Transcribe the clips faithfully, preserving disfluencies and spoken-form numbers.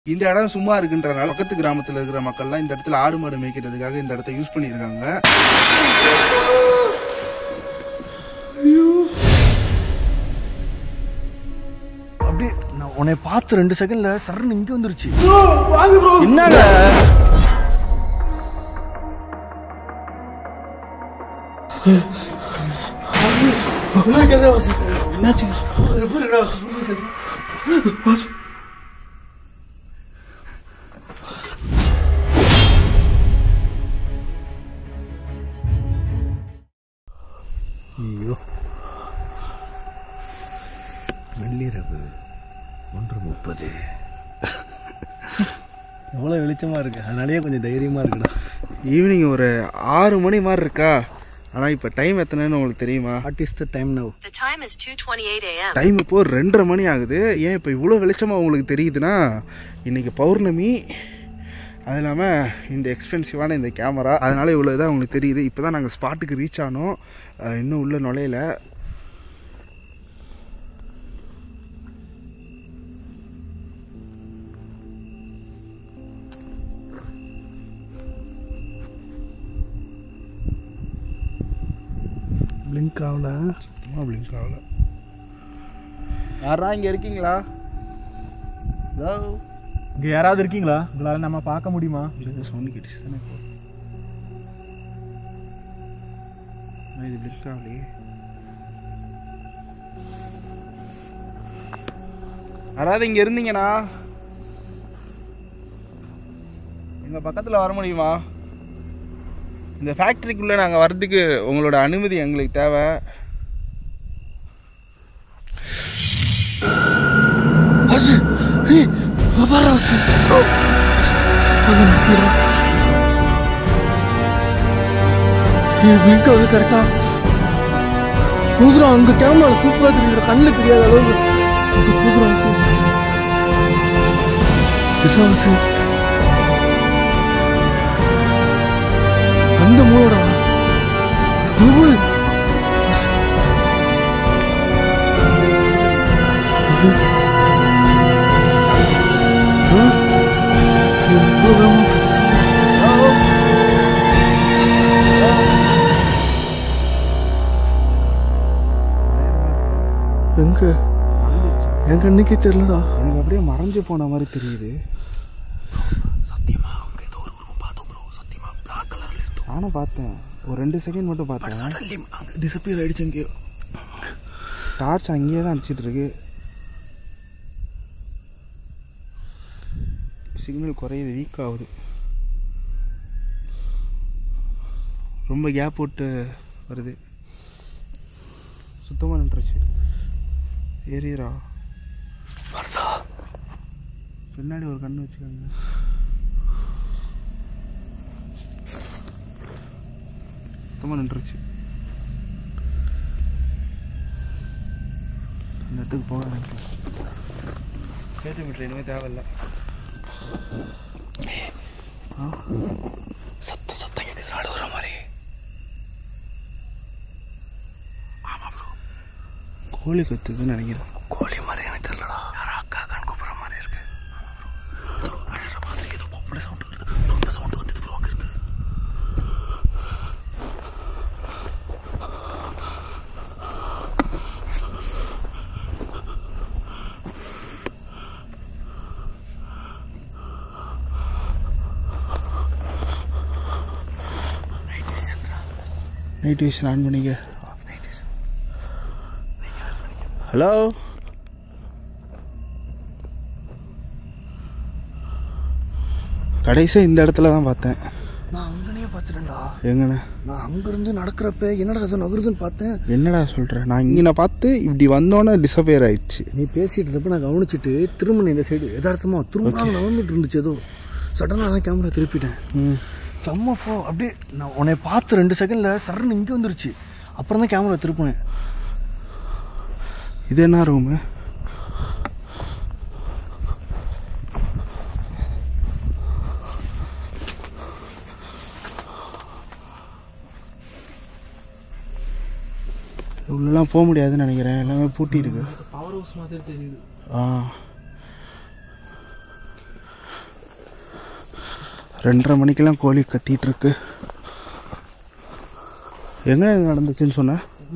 இந்த இடம் சும்மா இருக்குன்றனால பக்கத்து கிராமத்துல இருக்கிற மக்கள்லாம் இந்த இடத்துல ஆடு மாடு மேய்க்கிறதுக்காக இந்த இடத்த யூஸ் பண்ணியிருக்காங்க. அப்படியே நான் உன்னை பார்த்து ரெண்டு செகண்ட்ல சரண் இங்கே வந்துருச்சு. என்னங்க ஐயோ, நள்ளிரவு ஒன்று முப்பது. எவ்வளோ வெளிச்சமாக இருக்கு, அதனாலேயே கொஞ்சம் தைரியமாக இருக்குடா. ஈவினிங் ஒரு ஆறு மணி மாதிரி இருக்கா. ஆனால் இப்போ டைம் எத்தனைன்னு உங்களுக்கு தெரியுமா? What is the time now? Time இப்போ ரெண்டரை மணி ஆகுது. ஏன் இப்போ இவ்வளோ வெளிச்சமாக உங்களுக்கு தெரியுதுன்னா, இன்றைக்கி பௌர்ணமி, அது இல்லாமல் இந்த எக்ஸ்பென்சிவான இந்த கேமரா, அதனால் இவ்வளோ இதாக உங்களுக்கு தெரியுது. இப்போ தான் நாங்கள் ஸ்பாட்டுக்கு ரீச் ஆனோம், இன்னும் உள்ள நுழையில. பிளிங்க் ஆகல, சுத்தமாக பிளிங்க் ஆகல. யாரா இங்கே இருக்கீங்களா? இங்கே யாராவது இருக்கீங்களா? உங்களால் நம்ம பார்க்க முடியுமா? சவுண்ட் கேட்டுச்சு தானே இப்போ. இது பிளிங்க் ஆகலையே. யாராவது இங்கே இருந்தீங்கன்னா எங்கள் பக்கத்தில் வர முடியுமா? இந்த ஃபேக்ட்ரிக்குள்ளே நாங்கள் வர்றதுக்கு உங்களோட அனுமதி எங்களுக்கு தேவை. கரெக்டா புதுரா அங்க கேமரா சூப்பரா தெரியுது, கண்ணுல தெரியாத அளவுக்கு புதுரா அந்த மூடா எங்க என் கண்ணுக்கே தெரியலடா. எனக்கு அப்படியே மறைஞ்சு போன மாதிரி தெரியுது. நானும் பார்த்தேன், ஒரு ரெண்டு செகண்ட் மட்டும் பார்த்தேன். டிசப்பியர் ஆயிடுச்சு. எங்கேயோ டார்ச் அங்கேயே தான் அடிச்சிட்டு இருக்கு. சிக்னல் குறையுது, வீக் ஆகுது. ரொம்ப கேப் போட்டு வருது. சுத்தமாக நின்றுச்சு. ஏறியரா வருஷா பின்னாடி ஒரு கண்ணு வச்சுக்கோங்க. சுத்தமாக நின்றுச்சு. இந்த இடத்துக்கு போக எனக்கு கேட்டு மீட்டர் இனிமேல் தேவையில்லை. சத்தம் சத்தம் கேட்குது, நடுவுற மாதிரி. ஆமாம் ப்ரோ, கோழி கத்துக்குன்னு நினைக்கிறேன். கோழி மாதிரி எனக்கு தெரியலடா. யாரா அக்கா கண் கூப்பிட்ற மாதிரி இருக்கு. அழுற மாதிரி ஏதோ பொப்பட சவுண்ட் வருது. இந்த சவுண்ட் வந்து ப்ரோ இருக்கு. நைட் விஷன் ஆன் பண்ணிக்க. ஹலோ, கடைசியாக இந்த இடத்துல தான் பார்த்தேன். நான் அங்கனே பார்த்துட்டேன்டா. எங்கண்ணே? நான் அங்கேருந்து நடக்கிறப்ப என்னடா அது நகருதுன்னு பார்த்தேன். என்னடா சொல்கிறேன்? நான் இங்கே நான் பார்த்து இப்படி வந்தோன்னே டிஸப்பியர் ஆயிடுச்சு. நீ பேசிட்டு இருந்தப்ப நான் கவனிச்சுட்டு திரும்ப இந்த சைடு யதார்த்தமாக திரும்ப நடந்துட்டு இருந்துச்சு. ஏதோ சடனாக தான் கேமரா திருப்பிட்டேன். ம் செம்ம போ. அப்படியே நான் உன்னை பார்த்து ரெண்டு செகண்டில் சரண் இங்கே வந்துருச்சு. அப்புறம் தான் கேமரா திருப்பினேன். இது என்ன ரூமு? உள்ளெல்லாம் போக முடியாதுன்னு நினைக்கிறேன், எல்லாமே பூட்டி இருக்கு. பவர் ஹவுஸ் மாதிரி தெரியுது. ஆ ரெண்டரை மணிக்கெல்லாம் கோழி கத்திட்டு இருக்கு. என்ன நடந்துச்சுன்னு சொன்ன?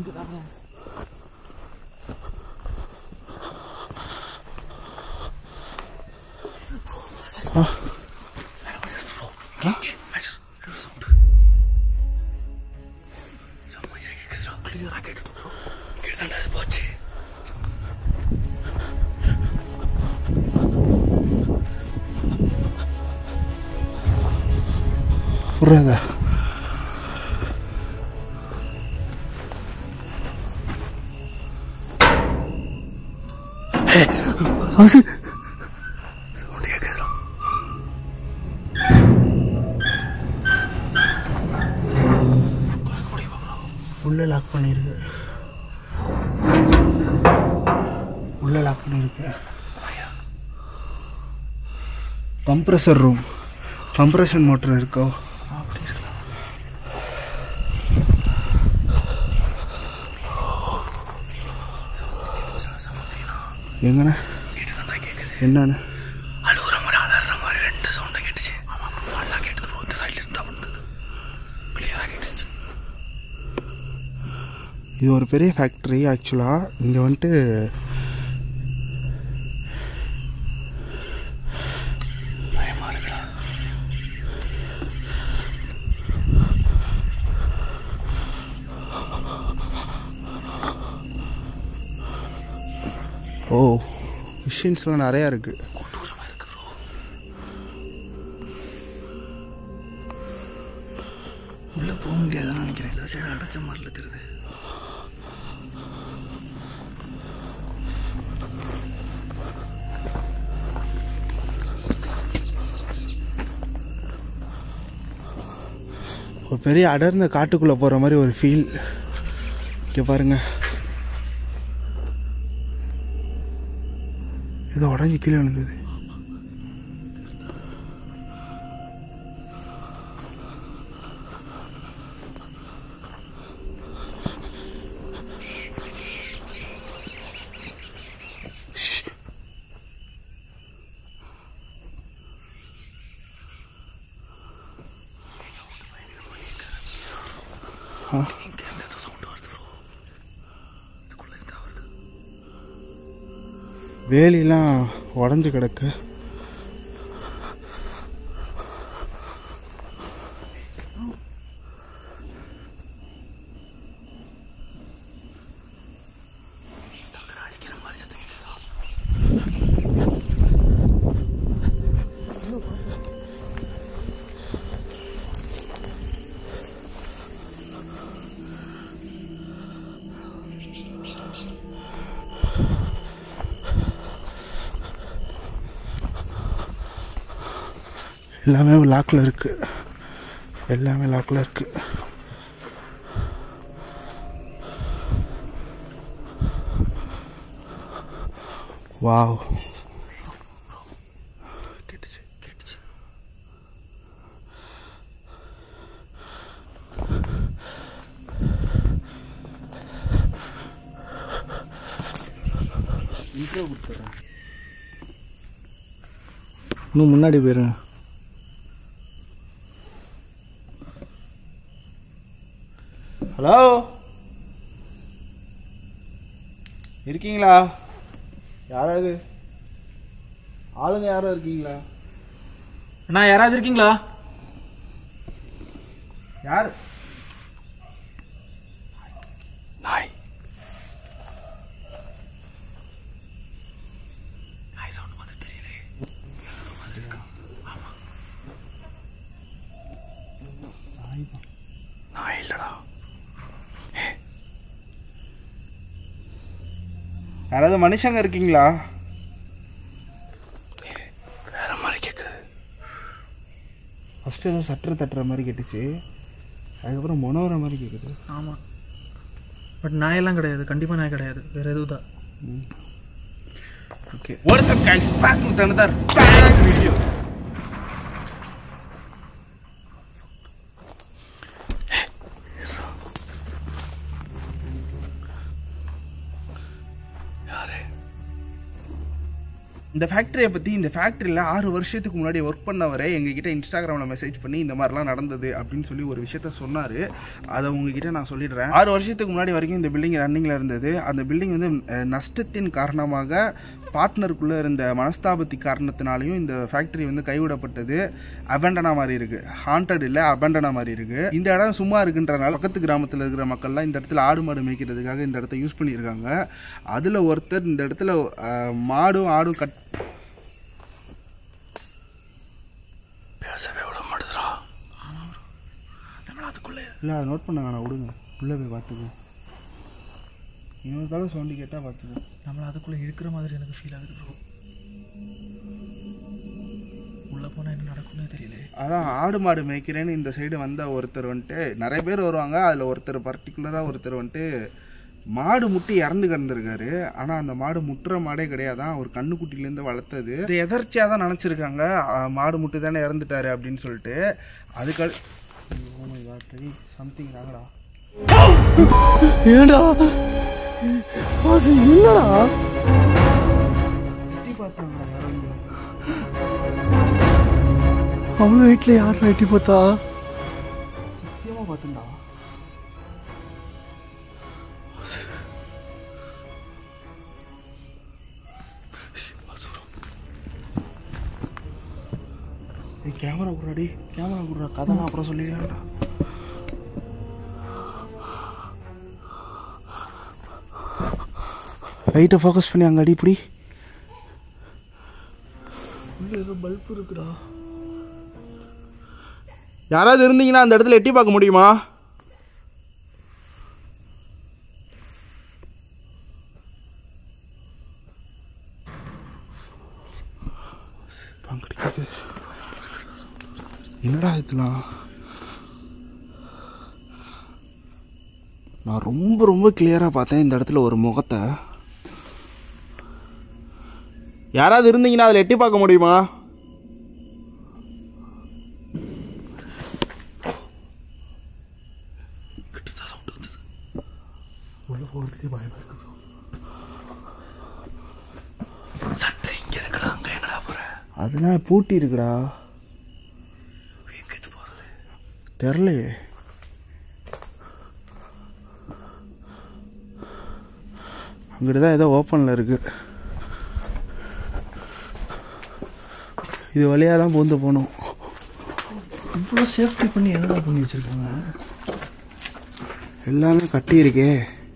புரியாதா? உள்ள லாக் பண்ணிருக்கு, உள்ள லாக் பண்ணிருக்கு. கம்ப்ரஸர் ரூம், கம்ப்ரஷன் மோட்டர் இருக்கோ? எங்கண்ணா என்னண்ணா? அழுகுற மாதிரி அலற மாதிரி ரெண்டு சவுண்டை கேட்டுச்சு. நல்லா கேட்டது ப்ரோ. இந்த சைடில் இருந்தால் வந்தது கிளியராக கேட்டுச்சு. இது ஒரு பெரிய ஃபேக்ட்ரி ஆக்சுவலாக. இங்கே வந்துட்டு பயமாக இருக்குடா. ஓ, மிஷின்ஸ்லாம் நிறையா இருக்குது. கொடூரமாக இருக்கு ப்ரோ. உள்ளே போக முடியாதுன்னு நினைக்கிறேன். எல்லா சைடு அடைச்ச மாதிரில தெரியுது. ஒரு பெரிய அடர்ந்த காட்டுக்குள்ளே போகிற மாதிரி ஒரு ஃபீல். இங்கே பாருங்கள், ஏதோ உடஞ்சி கீழே விழுந்தது. வேலிலாம் உடஞ்சி கிடக்கு. எல்லாமே லாக்கில் இருக்குது, எல்லாமே லாக்கில் இருக்குது. வாவ், கேட்டுச்சு கேட்டுச்சு. இன்னும் முன்னாடி போயிருங்க. ஹலோ, இருக்கீங்களா? யாராவது ஆளுங்க யாரும் இருக்கீங்களா? அண்ணா யாராவது இருக்கீங்களா? யார்? நாய் நாய் சவுண்ட் மாதிரி தெரியலே. ஆமா, நாய் இல்லடா. யாராவது மனுஷங்க இருக்கீங்களா? வேற மாதிரி கேட்குது. ஃபஸ்ட்டு ஏதோ சட்டரை தட்டுற மாதிரி கேட்டுச்சு, அதுக்கப்புறம் மொனோர மாதிரி கேட்குது. ஆமாம், பட் நாயெல்லாம் கிடையாது, கண்டிப்பாக நாய் கிடையாது, வேறு எதுவும் தான். Okay, what's up guys, back with another badass video. இந்த ஃபேக்ட்ரியை பற்றி இந்த ஃபேக்ட்ரியில் ஆறு வருஷத்துக்கு முன்னாடி ஒர்க் பண்ணவரே எங்ககிட்ட இன்ஸ்டாகிராமில் மெசேஜ் பண்ணி இந்த மாதிரிலாம் நடந்தது அப்படின்னு சொல்லி ஒரு விஷயத்த சொன்னார். அதை உங்ககிட்ட நான் சொல்லிடுறேன். ஆறு வருஷத்துக்கு முன்னாடி வரைக்கும் இந்த பில்டிங் ரன்னிங்கில் இருந்தது. அந்த பில்டிங் வந்து நஷ்டத்தின் காரணமாக பார்ட்னருக்குள்ளே இருந்த மனஸ்தாபத்தி காரணத்தினாலையும் இந்த ஃபேக்ட்ரி வந்து கைவிடப்பட்டது. அபண்டனாக மாதிரி இருக்குது. ஹாண்டட் இல்லை, அபண்டனாக மாதிரி இருக்குது. இந்த இடம் சும்மா இருக்குன்றனால பக்கத்து கிராமத்தில் இருக்கிற மக்கள்லாம் இந்த இடத்துல ஆடு மாடு மேய்க்கிறதுக்காக இந்த இடத்த யூஸ் பண்ணியிருக்காங்க. அதில் ஒருத்தர் இந்த இடத்துல மாடும் ஆடும் கட் பேசவே விட மாட்டேதுரா. நம்மள அதுக்குள்ளே இல்லை, அதை நோட் பண்ணாங்க. நான் விடுங்க, உள்ளே போய் பார்த்துக்கோ. இன்னொரு தடவை சவுண்டு கேட்டால் பார்த்துக்கோ. நம்மளை அதுக்குள்ளே இருக்கிற மாதிரி எனக்கு ஃபீல் ஆகுது ப்ரோ. உள்ளே போனால் என்ன நடக்கும்னே தெரியல. அதான் ஆடு மாடு மேய்க்கிறேன்னு இந்த சைடு வந்த ஒருத்தர் வந்துட்டு நிறைய பேர் வருவாங்க. அதில் ஒருத்தர் பர்டிகுலராக ஒருத்தர் வந்துட்டு மாடு முட்டி இறந்து கிடந்திருக்காரு. ஆனால் அந்த மாடு முட்டுற மாடே கிடையாதான், ஒரு கண்ணுக்குட்டிலேருந்து வளர்த்தது. இது எதர்ச்சியாக தான் நினச்சிருக்காங்க, மாடு முட்டு தானே இறந்துட்டாரு அப்படின்னு சொல்லிட்டு. அதுக்கு சம்திங் ராங்கடா. ஏண்டா இல்லடா எட்டி பார்த்தாங்களா யாரும்? அவங்க வீட்டில் யாரும் எட்டி பார்த்தா? சத்தியமாக பார்த்துண்டா. கேமரா குடுறாடி, கேமரா குடுறா. கதை அப்புறம் சொல்லிக்கலாம்டா. லைட்டை ஃபோக்கஸ் பண்ணி அங்கே அடிப்படி. உள்ள ஏதோ பல்ப் இருக்குடா. யாராவது இருந்தீங்கன்னா அந்த இடத்துல எட்டி பார்க்க முடியுமா? என்னடா இதெல்லாம்? நான் ரொம்ப ரொம்ப கிளியராக பார்த்தேன் இந்த இடத்துல ஒரு முகத்தை. யாராவது இருந்தீங்கன்னா அதில் எட்டி பார்க்க முடியுமா? உள்ள போகிறதுக்கே பயமா இருக்கு. சட்டை இங்கே இருக்கடா, அங்கே என்னடா போகிற? அதெல்லாம் பூட்டி இருக்குடா. எங்கிட்டு போகிறது தெரிலையே. அங்கிட்டு தான் ஏதோ ஓப்பனில் இருக்குது. இது வழியாக தான் பூந்து போகணும். இவ்வளோ சேஃப்டி பண்ணி என்னடா பண்ணி வச்சுருக்காங்க? எல்லாமே கட்டி இருக்கே.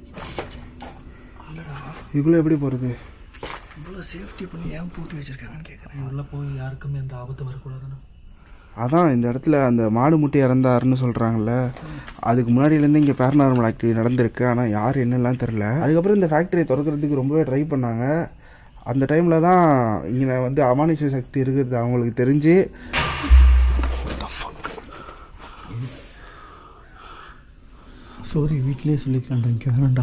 இதுக்குள்ளே எப்படி போகிறது? இவ்வளோ சேஃப்டி பண்ணி ஏன் பூட்டி வச்சுருக்காங்கன்னு கேட்குறேன். உள்ளே போய் யாருக்குமே எந்த ஆபத்து வரக்கூடாதுன்னு. அதான் இந்த இடத்துல அந்த மாடு முட்டி இறந்தாருன்னு சொல்கிறாங்கல்ல, அதுக்கு முன்னாடியிலேருந்து இங்கே பேரநார்மல் ஆக்டிவிட்டி நடந்திருக்கு. ஆனால் யார் என்னெல்லாம் தெரில. அதுக்கப்புறம் இந்த ஃபேக்ட்ரியை திறக்கிறதுக்கு ரொம்பவே ட்ரை பண்ணாங்க. அந்த டைமில் தான் இங்கே வந்து அமானுஷ சக்தி இருக்கிறது அவங்களுக்கு தெரிஞ்சு சாரி வீட்டிலே சொல்லிக்கலாம்டா, இங்கே வேணாண்டா.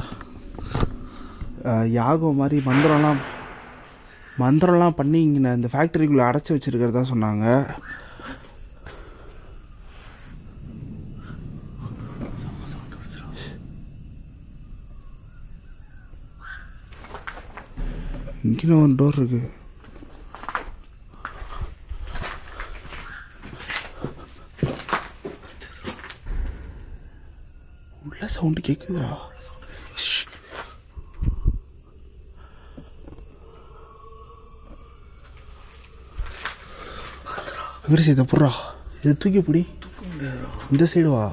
யாகம் மாதிரி மந்திரம்லாம் மந்திரம்லாம் பண்ணி இங்கே இந்த ஃபேக்ட்ரிக்குள்ளே அடைச்சி வச்சுருக்கிறதா சொன்னாங்க. இங்கே ஒரு டோர் இருக்கு. உள்ள சவுண்டு கேட்குதுடா. அங்கிரிசி இதை புடுறா, இதை தூக்கி பிடி. இந்த சைடு வா.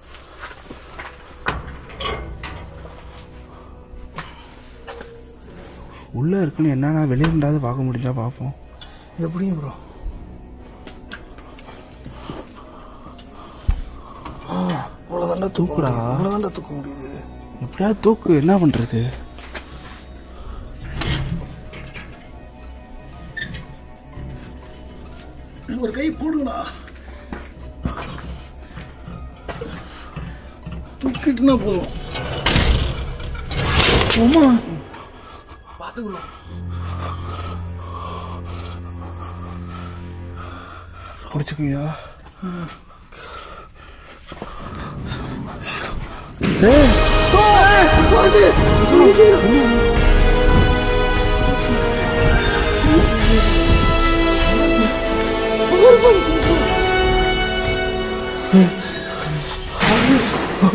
உள்ளே இருக்குன்னு என்னன்னா வெளியே இருந்தாவது பார்க்க முடிஞ்சா பார்ப்போம். இது எப்படிங்க ப்ரோ? அவ்வளோதாண்டா தூக்குடா. அவ்வளோதாண்டா தூக்க முடியுது. எப்படியாவது தூக்கு. என்ன பண்ணுறது? ஒரு கை போடுங்கடா. தூக்கிட்டுனா போதும். அம்மா பார்த்துக்கலாம். பிடிச்சிக்கியா?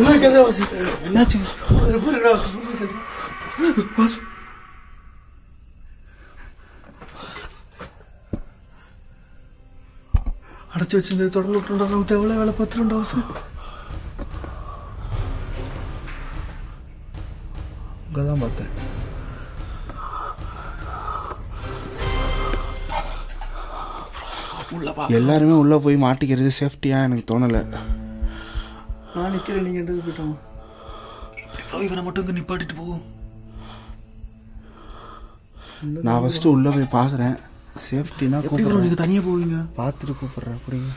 என்னாச்சு? அடைச்சி வச்சிருந்த தொடர்ந்து விட்டுருண்டா. நமக்கு எவ்வளோ வேலை பார்த்துருண்டா வாசு. அங்கே தான் பார்த்தேன். எல்லாருமே உள்ளே போய் மாட்டிக்கிறது சேஃப்டியாக எனக்கு தோணலை. நான் நிற்கிறேன், நீங்கள் என்கிட்ட போயிட்டோம். இவனை மட்டும் இங்கே நிப்பாட்டிட்டு போகும். நான் ஃபஸ்ட்டு உள்ளே போய் பார்க்குறேன். சேஃப்டினா கூப்பிட்றேன். நீங்கள் தனியாக போவீங்க? பார்த்துட்டு கூப்பிட்றேன். அப்படிங்க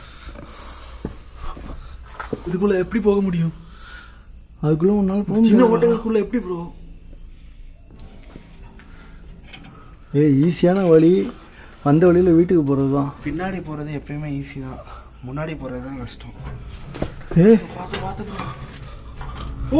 இதுக்குள்ளே எப்படி போக முடியும்? அதுக்குள்ளே ஒரு நாள் போக சின்ன ஓட்டைகளுக்குள்ளே எப்படி ப்ரோ? ஏ ஈஸியான வழி வந்த வழியில் வீட்டுக்கு போகிறது தான். பின்னாடி போகிறது எப்பயுமே ஈஸி தான், முன்னாடி போகிறது தான் கஷ்டம். ஏ பார்த்து பார்த்து ஓ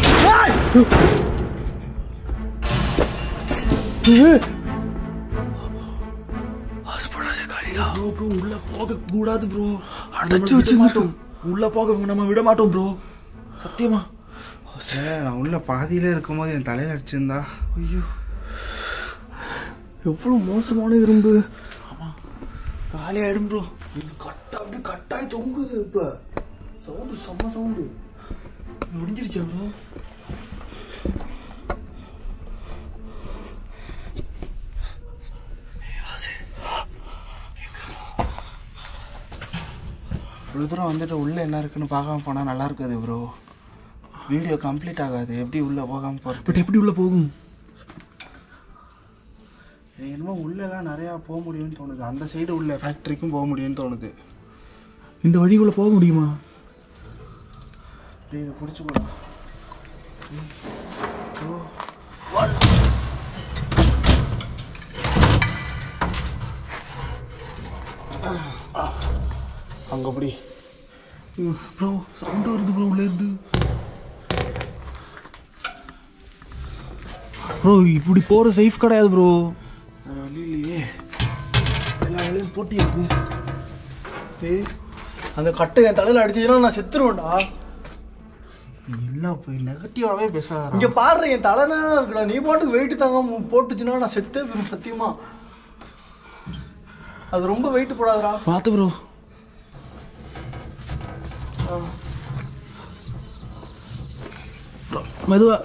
உள்ள போக கூடாது ப்ரோ. அடைச்சு வச்சுட்டோம். உள்ள போக நம்ம விட மாட்டோம் ப்ரோ. சத்தியமா நான் உள்ள பாதியிலே இருக்கும்போது என் தலையில் அடிச்சிருந்தா ஐயோ எவ்வளோ மோசமான இரும்பு. ஆமாம் காலியாயிடும் ப்ரோ. இது கட்டா அப்படி கட்டாய் தொங்குது. இப்போ சவுண்டு செம்ம சவுண்டு. முடிஞ்சிருச்சா ப்ரோ? இவ்வளோ தூரம் வந்துட்டு உள்ளே என்ன இருக்குன்னு பார்க்காம போனால் நல்லா இருக்காது ப்ரோ. வீடியோ கம்ப்ளீட் ஆகாது. எப்படி உள்ளே போகாமல் போகிறது? பட் எப்படி உள்ளே போகும்? என்னமோ உள்ளெல்லாம் நிறையா போக முடியும்னு தோணுது. அந்த சைடு உள்ள ஃபேக்ட்ரிக்கும் போக முடியும்னு தோணுது. இந்த வழிக்குள்ளே போக முடியுமா? அப்படியே இதை பிடிச்சி போடலாம். அங்கே அப்படி ப்ரோ சவுண்டு வருது ப்ரோ உள்ளே இருந்து. ப்ரோ இப்படி போகிற சேஃப் கிடையாது ப்ரோ. வேறு வழி இல்லையே, எல்லா வேலையும் போட்டி இருக்கு. ஏய் அந்த கட்டை என் தலையில் அடிச்சுன்னா நான் செத்துருவேன்டா. இல்லை போய் நெகட்டிவாகவே பேசாத. இங்கே பாடுற என் தலைனா இருக்குடா. நீ பாட்டுக்கு வெயிட்டு தாங்க போட்டுச்சுன்னா நான் செத்தே போயிடும் சத்தியமா. அது ரொம்ப வெயிட்டு போடாதடா. பார்த்து ப்ரோ. மெதுவா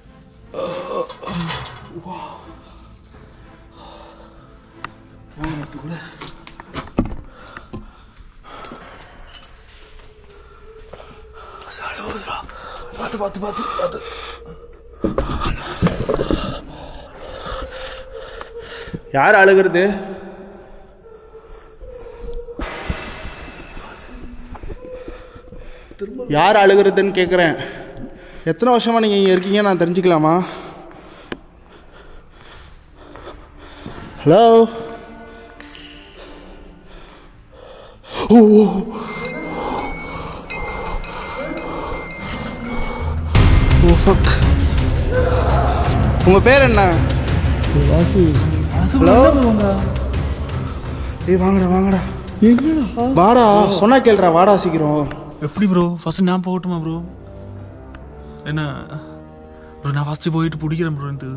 பார்த்து பார்த்து பார்த்து பார்த்து. யார் அழுகிறது? யார் அழுகிறதுன்னு கேட்குறேன். எத்தனை வருஷமாக நீங்கள் இங்கே இருக்கீங்க நான் தெரிஞ்சுக்கலாமா? ஹலோ. Oh oh fuck. உங்கள் பேர் என்ன? வாசு. ஹலோ. ஏய் வாங்கடா வாங்கடா. வாடா சொன்னா கேள்றா. வாடா சீக்கிரம். எப்படி ப்ரோ? ஃபஸ்ட்டு நான் போகட்டுமா ப்ரோ? என்ன ப்ரோ நான் ஃபஸ்ட்டு போயிட்டு பிடிக்கிறேன் ப்ரோ. இது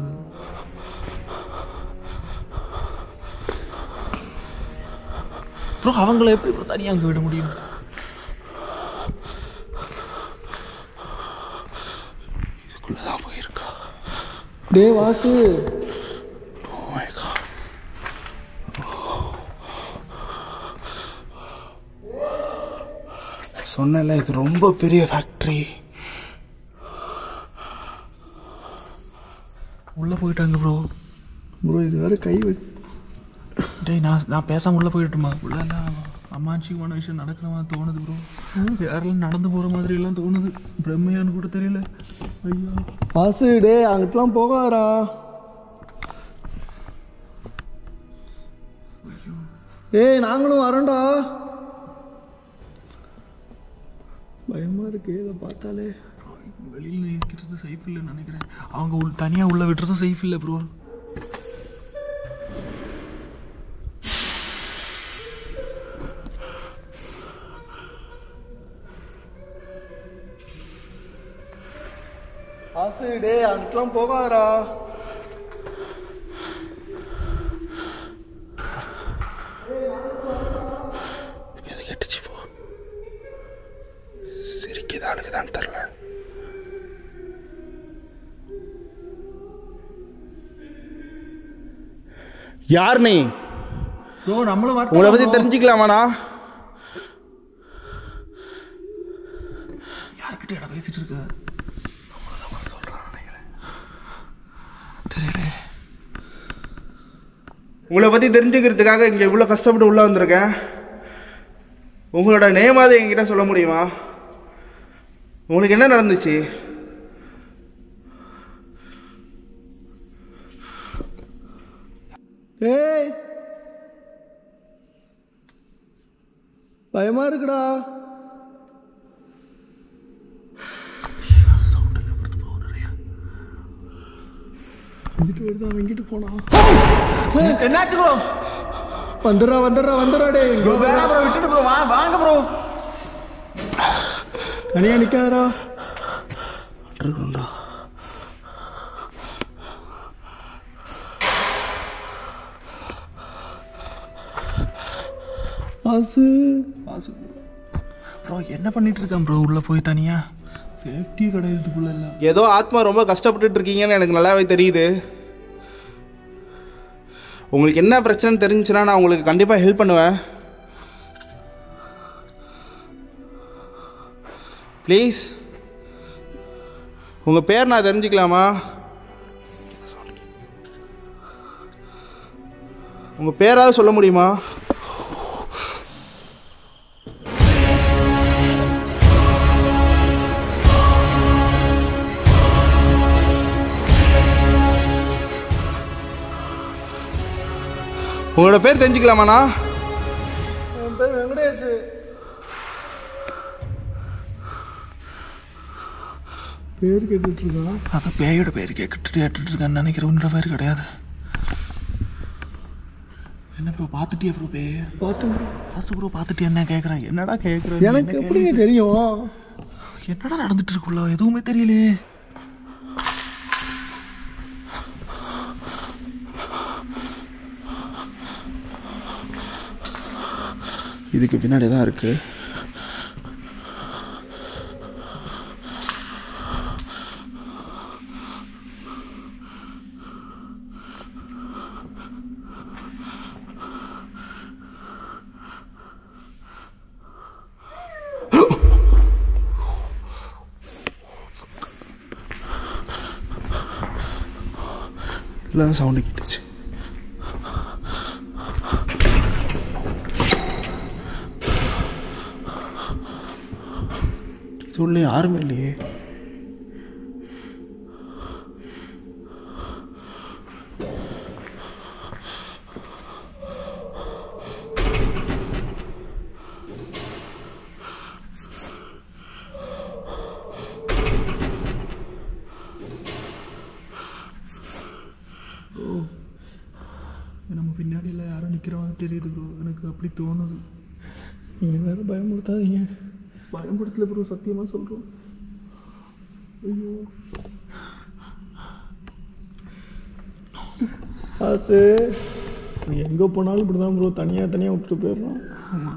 ப்ரோ அவங்கள எப்படி ப்ரோ தனியாக அங்கே விட முடியும்? இதுக்குள்ளதான் போயிருக்கா. டே வாசு. சொன்னல இது ரொம்ப பெரிய ஃபேக்ட்ரி. உள்ளே போயிட்டாங்க ப்ரோ. ப்ரோ இது வேறு கை வை. டேய் நான் நான் பேசாமல் உள்ளே போயிட்டுமா? உள்ளெல்லாம் அமானுஷிகமான விஷயம் நடக்கிற மாதிரி தோணுது ப்ரோ. யாரெல்லாம் நடந்து போகிற மாதிரி எல்லாம் தோணுது. பிரம்மையான்னு கூட தெரியல. ஐயோ வாசு டே அங்கிட்டலாம் போகாதடா. ஏய் நாங்களும் வரோண்டா. பயமாக இருக்கு இதை பார்த்தாலே. வெளியில் இருக்கிறது சேஃப் இல்லைன்னு நினைக்கிறேன். அவங்க உள் தனியாக உள்ள விட்டுறதும் சேஃப் இல்லை ப்ரோ. ஆசு டே அன்னைக்கெல்லாம் போகாதடா. எது கெட்டுச்சு போ. சிரிக்குது ஆளுக்குதான் தெரில. யார் நீ? உங்களை பத்தி தெரிஞ்சுக்கலாமாண்ணா? யார்கிட்ட பேசிட்டு இருக்க? தெரியல. உங்களை பத்தி தெரிஞ்சுக்கிறதுக்காக இங்க இவ்வளவு கஷ்டப்பட்டு உள்ள வந்திருக்கேன். உங்களோட நேமாவது என்கிட்ட சொல்ல முடியுமா? உங்களுக்கு என்ன நடந்துச்சு? ஏய் பயமா இருக்குடா. அவங்கிட்டு போனா என்னாச்சு ப்ரோ? வந்துடுறா வந்துடுறா வந்துடுறா டே. விட்டுட்டு ப்ரோ வாங்க ப்ரோ. தனியா நிக்காதடா. ஆசு ஆசு ப்ரோ என்ன பண்ணிட்டு இருக்கான் ப்ரோ உள்ள போய் தனியா? சேஃப்டி கிடையாதுக்குள்ள இல்ல. ஏதோ ஆத்மா ரொம்ப கஷ்டப்பட்டுட்டு இருக்கீங்கன்னு எனக்கு நல்லாவே தெரியுது. உங்களுக்கு என்ன பிரச்சனைன்னு தெரிஞ்சுன்னா நான் உங்களுக்கு கண்டிப்பாக ஹெல்ப் பண்ணுவேன். ப்ளீஸ் உங்கள் பேர் நான் தெரிஞ்சுக்கலாமா? உங்கள் பேராவது சொல்ல முடியுமா? உங்களோட பேர் தெரிஞ்சுக்கலாமாண்ணா? என் பேர் வெங்கடேஷ். பேர் கேட்டுட்டு இருக்கா? அதான் பேயோட பேர் கேட்டுட்டு கேட்டுட்டு இருக்கான்னு நினைக்கிறேன். உன்னோட பேர் கிடையாது. என்ன ப்ரோ பார்த்துட்டியா ப்ரோ? பே பார்த்து ஆசு ப்ரோ பார்த்துட்டு என்ன கேட்குறேன்? என்னடா கேட்குறேன்? எனக்கு எப்படி தெரியும்? என்னடா நடந்துட்டு இருக்குள்ள? எதுவுமே தெரியலையே. இதுக்கு பின்னாடி தான் இருக்கு. இதெல்லாம் சவுண்டு கேட்டுச்சு. உள்ள யாருமே இல்லையே. நம்ம பின்னாடி எல்லாம் யாரும் நிற்கிறவங்க தெரியுது ப்ரோ. எனக்கு அப்படி தோணுது. நீங்கள் வேறு பயமுறுத்தாதீங்க. பயன்படுத்தல ப்ரோ, சத்தியமாக சொல்கிறோம். ஐயோ ஆசு எங்கே போனாலும் இப்படி தான் ப்ரோ, தனியாக தனியாக விட்டுட்டு போயிடலாம். ஆமாம்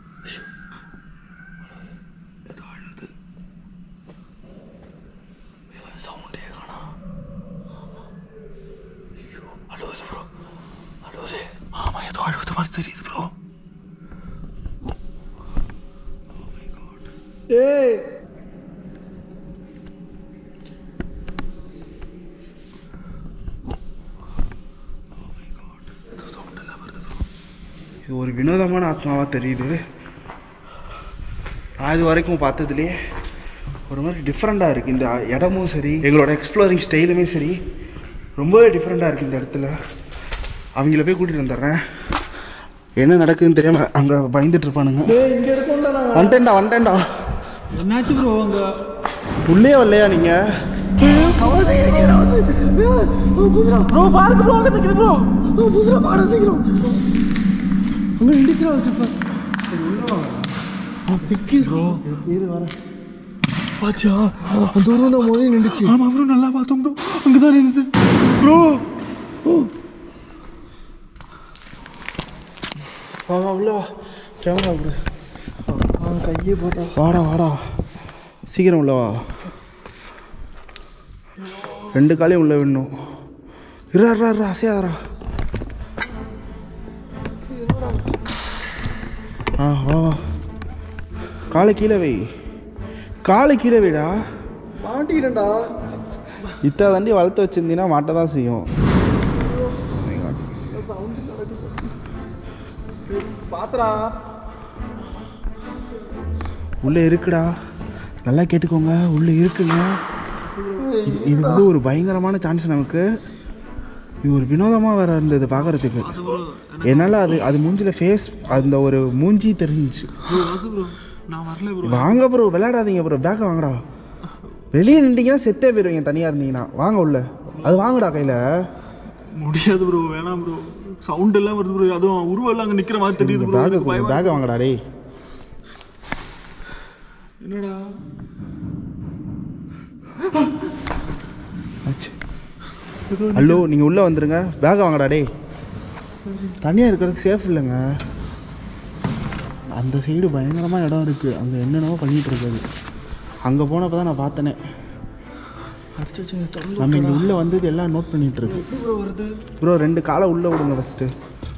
ஏதோ அழுது சவுண்டே காணா. ஐயோ அழுவுது ப்ரோ, அழுவுது. ஆமாம் ஏதோ அழுவுது மாதிரி தெரியுது ப்ரோ. ஏய் இது ஒரு வினோதமான ஆத்மாவாக தெரியுது. நான் இது வரைக்கும் பார்த்ததுலேயே ஒரு மாதிரி டிஃப்ரெண்ட்டாக இருக்குது. இந்த இடமும் சரி, எங்களோட எக்ஸ்ப்ளோரிங் ஸ்டைலுமே சரி, ரொம்பவே டிஃப்ரெண்ட்டாக இருக்குது இந்த இடத்துல. அவங்கள போய் கூட்டிகிட்டு வந்துடுறேன். என்ன நடக்குதுன்னு தெரியாமல் அங்கே பயந்துட்டு இருப்பானுங்க. வந்துட்டேன்டா வந்துட்டேன்டா. என்னாச்சு ப்ரோ? அங்கே உள்ளே வரலையா நீங்கள்? ப்ரோ பாருங்க ப்ரோ, அங்கே நிற்குது ப்ரோ. புதுசாக பாட சீக்கிரம் அங்கே இண்டிக்கிறோம். சரி உள்ள வாங்க. ப்ரோ இரு வரேன். பாத்தியா தூரம் தான் மோதி நின்றுச்சு. ஆமாம் ப்ரோ, நல்லா பார்த்தோம் ப்ரோ, அங்கே தான் இருந்தது ப்ரோ. வா வா உள்ள வா, கேமரா விடு, கையே போடுறா. வாடா வாடா சீக்கிரம் உள்ள வா. ரெண்டு காலையும் உள்ள விடணும். இரா இரா இரா அசையாதரா. ஆ வா வா, காலை கீழே வை, காலை கீழே வைடா. மாட்டிக்கிட்டா இத்தா தாண்டி வளர்த்து வச்சிருந்தீங்கன்னா மாட்ட தான் செய்யும். பாத்துறா உள்ளே இருக்குடா, நல்லா கேட்டுக்கோங்க, உள்ளே இருக்குங்க. இது இது வந்து ஒரு பயங்கரமான சான்ஸ் நமக்கு. இது ஒரு வினோதமாக வேறு இருந்தது பார்க்குறதுக்கு. என்னால் அது அது மூஞ்சில் ஃபேஸ் அந்த ஒரு மூஞ்சி தெரிஞ்சிச்சு. வாங்க ப்ரோ, விளையாடாதீங்க ப்ரோ, பேக்கை வாங்கடா. வெளியே நின்றீங்கன்னா செத்தே போயிடுவீங்க தனியாக இருந்தீங்கன்னா. வாங்க உள்ள, அது வாங்கடா கையில். முடியாது ப்ரோ, வேணாம் ப்ரோ, சவுண்ட் எல்லாம் வருது ப்ரோ, அதுவும் உருவம் எல்லாம் அங்கே நிற்கிற மாதிரி தெரியுது ப்ரோ. பேக்கை வாங்கடா டேய். என்னடா ஹலோ, நீங்கள் உள்ளே வந்துடுங்க, பேக்கை வாங்கடா டேய். தனியாக இருக்கிறது சேஃப் இல்லைங்க. அந்த சைடு பயங்கரமாக இடம் இருக்குது, அங்கே என்னென்னவோ பண்ணிகிட்டு இருக்காது. அங்கே போனப்போ தான் நான் பார்த்தேனே. நம்ம இங்கே உள்ளே வந்தது எல்லாம் நோட் பண்ணிகிட்டு இருக்கு ப்ரோ. ரெண்டு காலை உள்ளே விடுங்க ஃபஸ்ட்டு.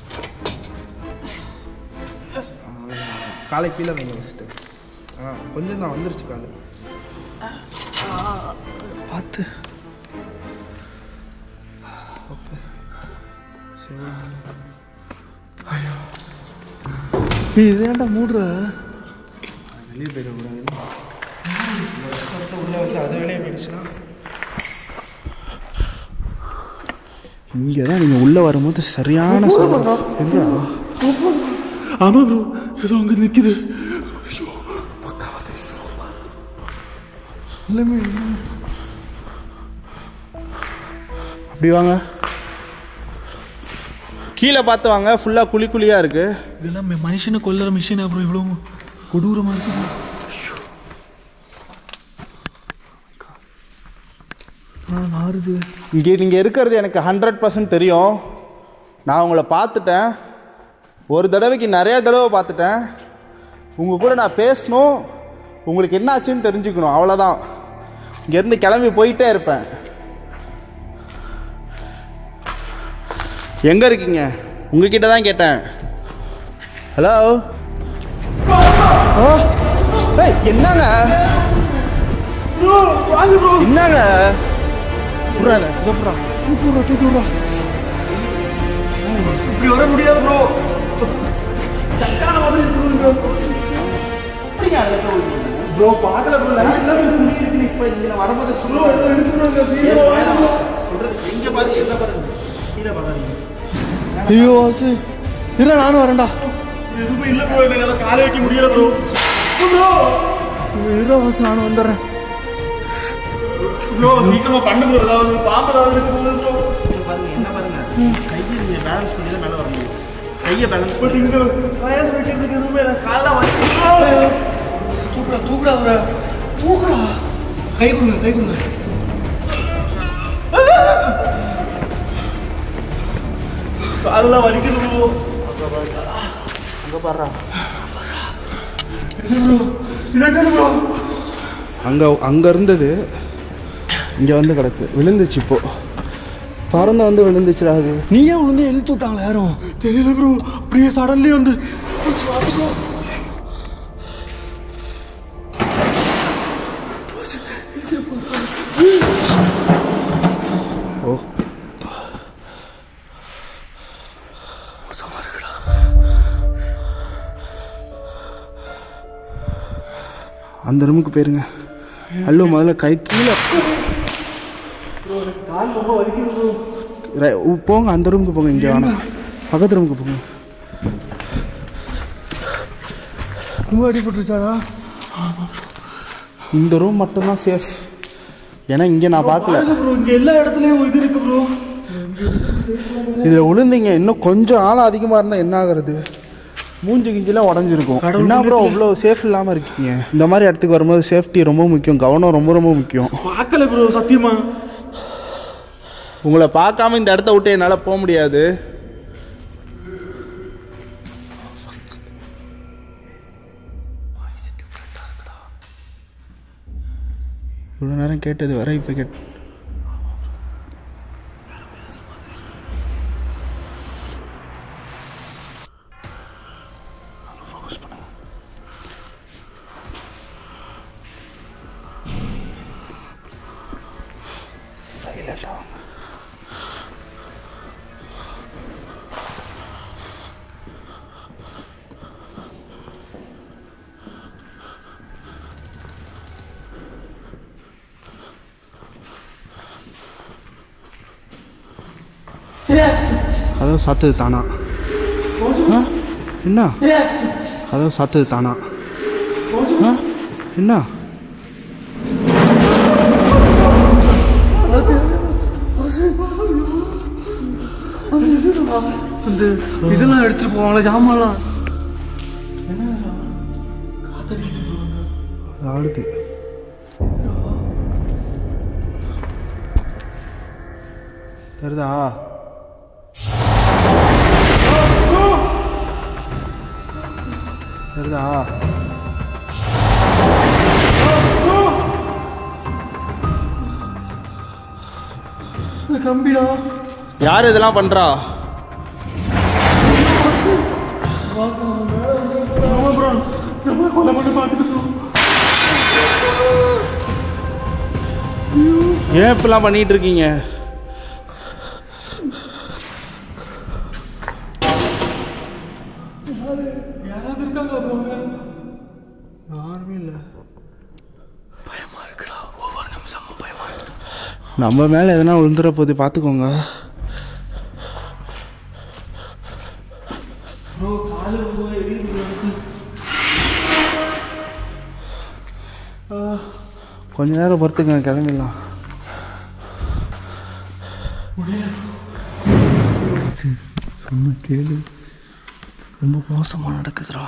காலை கீழே வைங்க ஃபஸ்ட்டு. ஆ கொஞ்சம் தான் வந்துருச்சு காலை. பார்த்து இது ஏன்டா மூடுற? வெளியே போயிடக்கூடாது. உள்ளே வந்து அது வெளியே போயிடுச்சுன்னா இங்கே தான் நீங்கள் உள்ளே வரும்போது சரியான சொல்லுங்க. ஆமாம் ப்ரோ, ஏதோ அங்கே நிற்கிது. அப்படி வாங்க, கீழே பார்த்து வாங்க, ஃபுல்லாக குழி குழியாக இருக்குது. இதெல்லாம் மனுஷனை கொல்லுற மிஷின் அப்புறம் இவ்வளோ கொடூரமாக இருக்குது. மாறுது. இங்கே நீங்கள் இருக்கிறது எனக்கு ஹண்ட்ரட் பர்சன்ட் தெரியும். நான் உங்களை பார்த்துட்டேன், ஒரு தடவைக்கு நிறையா தடவை பார்த்துட்டேன். உங்கள் கூட நான் பேசணும், உங்களுக்கு என்ன ஆச்சுன்னு தெரிஞ்சுக்கணும், அவ்வளோதான். இங்கேருந்து கிளம்பி போயிட்டே இருப்பேன். எங்கே இருக்கீங்க? உங்ககிட்ட தான் கேட்டேன். ஹலோ, என்னங்க என்னங்க புறாத இதை புறா தூக்குறா தூக்குறா. இப்படி வர முடியாது ப்ரோ. ப்ரோ பார்க்கல ப்ரோ, இப்போ இங்கே வரும்போது சொல்றது எங்கே பாருங்க, என்ன பாருங்க, கீழே பாருங்க. ஐயோ வாசு, இல்லை நானும் வரேன்டா. எதுவுமே இல்லை ப்ரோ, என்னால் காலை வைக்க முடியல ப்ரோ. ப்ரோ இல்லை வாசு, நானும் வந்துடுறேன் ப்ரோ. சீக்கிரமாக பண்ணு ப்ரோ, ஏதாவது பாம்பு ஏதாவது இருக்கு ப்ரோ. பாருங்க, என்ன பாருங்க, கையை நீங்கள் பேலன்ஸ் பண்ணி தான் மேலே வர முடியும். கையை பேலன்ஸ் பட் இங்கே வயது வைக்கிறதுக்கு எதுவுமே காலை வாங்கி தூக்குறா தூக்குறா ப்ரோ, தூக்குறா. கை கொடுங்க, கை கொடுங்க. காலெல்லாம் வலிக்குது ப்ரோ. அங்கே பாடுறா, ப்ரோ அங்கே அங்கே இருந்தது இங்கே வந்து கிடக்கு, விழுந்துச்சு. இப்போ பறந்து வந்து விழுந்துச்சுடா. அது நீ ஏன் விழுந்து எழுத்து விட்டாங்களா யாரும் தெரியல ப்ரோ. அப்படியே சடன்லி வந்து ஓ அந்த ரூமுக்கு போயிருங்க. அல்லோ முதல்ல கை கீழே போங்க, அந்த ரூமுக்கு போங்க. இங்கே வேணாம், பக்கத்து ரூமுக்கு போங்க. ரொம்ப அடிபட்டுருச்சாடா? இந்த ரூம் மட்டும்தான் சேஃப், ஏன்னா இங்கே நான் பார்க்கல. இங்கே எல்லா இடத்துலையும் இது இருக்கு ப்ரோ. இதில் விழுந்தீங்க, இன்னும் கொஞ்சம் ஆழம் அதிகமாக இருந்தால் என்ன ஆகுறது? மூஞ்சி கிஞ்சிலாம் உடஞ்சிருக்கும். என்ன ப்ரோ அவ்வளோ சேஃப் இல்லாமல் இருக்கீங்க? இந்த மாதிரி இடத்துக்கு வரும்போது சேஃப்டி ரொம்ப முக்கியம், கவனம் ரொம்ப ரொம்ப முக்கியம். பார்க்கல ப்ரோ சத்தியமா. உங்களை பார்க்காம இந்த இடத்த விட்டு என்னால் போக முடியாது. இவ்வளோ நேரம் கேட்டது வர இப்போ கேட் அதாவது சாத்தது தானா? என்ன அதாவது சாத்தது தானா? என்ன அந்த இதெல்லாம் எடுத்துட்டு போவாங்களா ஜாமான்லாம்? ஆடுது. தெரியுதா? தெரியுதா? கம்பிடா. யார் இதெல்லாம் பண்றா? ஏன் இப்பெல்லாம் பண்ணிட்டு இருக்கீங்க? யாராவது இருக்காங்களா ப்ரோ? யாருமே இல்லை. பயமா இருக்குடா, ஒவ்வொரு நிமிஷமும் பயமா இருக்கு. நம்ம மேலே எதனா விழுந்துற போது பார்த்துக்கோங்க. ப்ரோ காலு ரொம்ப எரியுது. கொஞ்ச நேரம் பொறுத்துக்கங்க, கிளம்பிடலாம். சொன்ன கேளு, ரொம்ப மோசமாக நடக்குதுடா.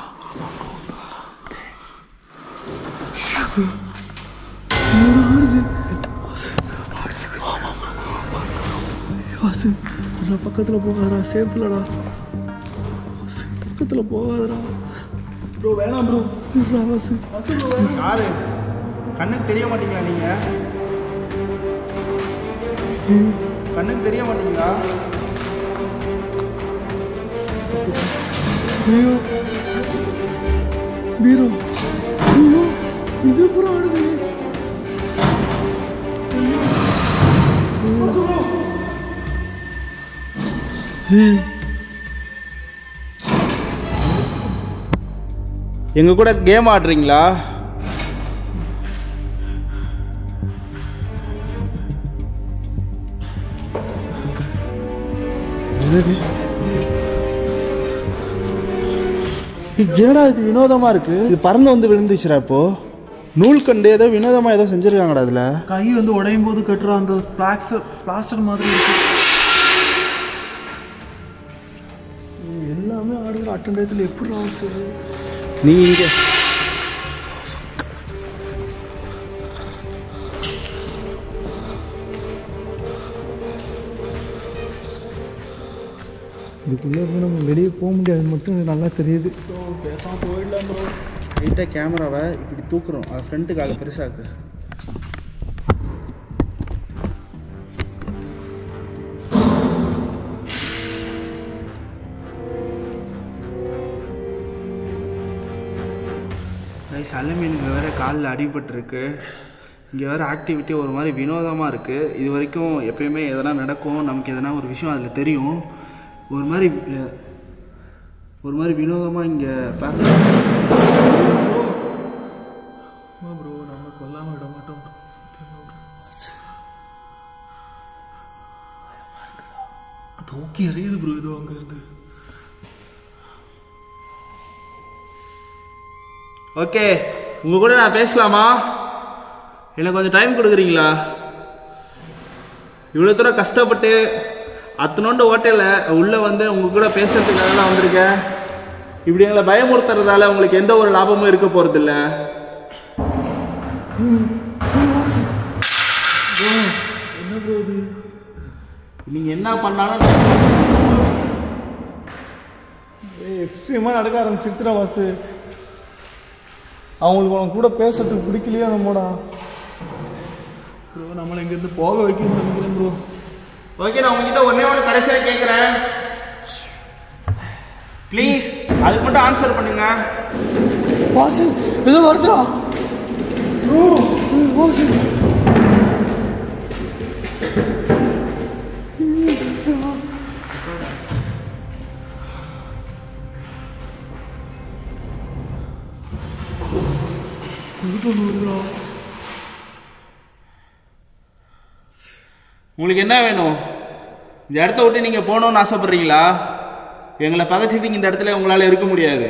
பக்கத்தில் போகாதடா, சேஃப் இல்லடா. பக்கத்தில் போகாதடா ப்ரோ. வேணாம் ப்ரோ. வாசு வாசு ப்ரோ வேணாம். யாரு? கண்ணுக்கு தெரிய மாட்டீங்களா நீங்க? கண்ணுக்கு தெரிய மாட்டீங்களா? ஐயோ பீரோ, ஐயோ இது பூரா ஆடுது. எங்க கூட கேம் ஆடுறீங்களா? என்னடா இது வினோதமா இருக்கு? இது பறந்து வந்து விழுந்துச்சுரா. இப்போ நூல் கண்டு ஏதோ வினோதமா ஏதோ செஞ்சிருக்காங்கடா. அதுல கை வந்து உடையும் போது கட்டுற அந்த பிளாஸ்டர் பிளாஸ்டர் மாதிரி இருக்கு. எல்லாமே ஆடுற அட்டண்டத்தில் எப்படி ஆகுது? நீ இங்க இதுக்குள்ளே போய் நம்ம வெளியே போக முடியாது மட்டும் நல்லா தெரியுது. ஸோ பேசாமல் போயிடலாம் ப்ரோ. லைட்டாக கேமராவை இப்படி தூக்குறோம், அது ஃப்ரண்ட்டு காலை பெருசாக்கு. ரைஸ் அலுமினியனுக்கு வேறு காலில் அடிபட்டுருக்கு. இங்கே வேறு ஆக்டிவிட்டி ஒரு மாதிரி வினோதமாக இருக்குது. இது வரைக்கும் எப்பயுமே எதனா நடக்கும், நமக்கு எதனா ஒரு விஷயம் அதில் தெரியும். ஒரு மாதிரி ஒரு மாதிரி வினோதமாக இங்கே பார்க்க. ப்ரோ நம்ம கொல்லாமல் விட மாட்டோம். தூக்கி எறியுது ப்ரோ இது அங்கே இருந்து. ஓகே, உங்கள் கூட நான் பேசலாமா? எனக்கு கொஞ்சம் டைம் கொடுக்குறீங்களா? இவ்வளோ தூரம் கஷ்டப்பட்டு அத்தனோண்டு ஹோட்டலில் உள்ளே வந்து உங்கள் கூட பேசுகிறதுக்காக தான் வந்திருக்கேன். இப்படி எங்களை பயமுறுத்துறதால உங்களுக்கு எந்த ஒரு லாபமும் இருக்க போறதில்ல. என்ன போகுது நீங்க என்ன பண்ணாலும் எக்ஸ்ட்ரீமாக நடக்க ஆரம்பிச்சிருச்சுடா வாசு. அவங்களுக்கு அவன் கூட பேசுறதுக்கு பிடிக்கலையே நம்மடா. ப்ரோ நம்மளை இங்கேருந்து போக வைக்கணும்னு நினைக்கிறேன் ப்ரோ. ஓகே, நான் உங்ககிட்ட ஒன்னே ஒன்று கடைசியாக கேட்குறேன். ப்ளீஸ் அதுக்கு மட்டும் ஆன்சர் பண்ணுங்க. வாசு ஏதோ வருதுடா ப்ரோ. வாசு உங்களுக்கு என்ன வேணும்? இந்த இடத்த விட்டு நீங்கள் போகணுன்னு ஆசைப்பட்றீங்களா? எங்களை பகைச்சிக்கிட்டு இந்த இடத்துல உங்களால் இருக்க முடியாது.